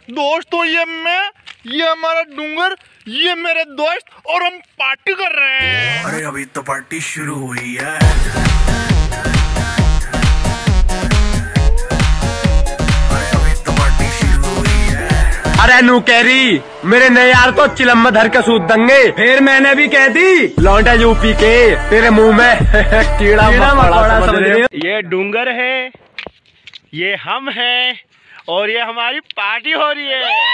दोस्तों ये हमारा डूंगर, ये मेरे दोस्त और हम पार्टी कर रहे हैं। अरे अभी तो पार्टी शुरू हुई है। अरे नू कैरी, मेरे नए यार को चिलम में धर के सूत देंगे। फिर मैंने भी कह दी लौंडा यूपी के, तेरे मुंह में कीड़ा मकोड़ा समझ रहे हो। ये डूंगर है, ये हम हैं और ये हमारी पार्टी हो रही है।